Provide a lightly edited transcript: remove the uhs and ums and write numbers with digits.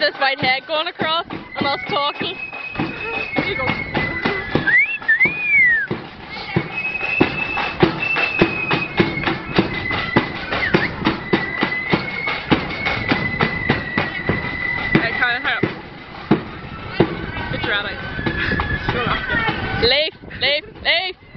this white head going across and us talking. There you go. Right, kind of help. Good job, leave, leave, leave.